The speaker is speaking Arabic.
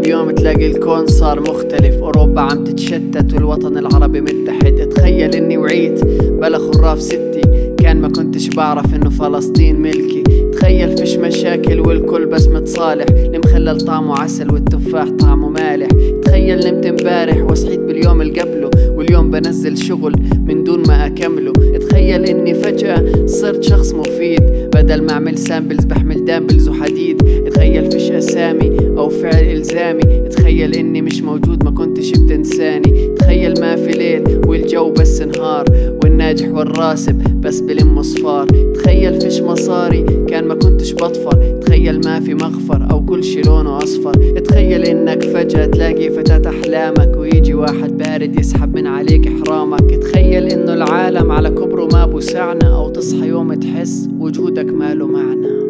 اليوم تلاقي الكون صار مختلف، أوروبا عم تتشتت والوطن العربي متحد. اتخيل اني وعيت بلا خراف ستي، كان ما كنتش بعرف انه فلسطين ملكي. تخيل فيش مشاكل والكل بس متصالح، المخلل طعمه عسل والتفاح طعمه مالح. تخيل نمت امبارح وصحيت باليوم اللي قبله، واليوم بنزل شغل من دون ما اكمله. تخيل اني فجأة صرت شخص مفيد، بدل ما اعمل سامبلز بحمل دامبلز وحديد. تخيل فيش اسامي او فعل الزامي، تخيل اني مش موجود ما كنتش بتنساني. تخيل ما في ليل والجو بس نهار، والناجح والراسب بس بلم صفار. تخيل فيش مصاري كان ما كنتش بطفر، تخيل ما في مغفر او كل شي لونه اصفر. تخيل انك فجأة تلاقي فتاة احلامك، ويجي واحد بارد يسحب من عليك احرامك. تخيل انه العالم على كبره ما بوسعنا، او تصحى يوم تحس وجودك ما له معنى.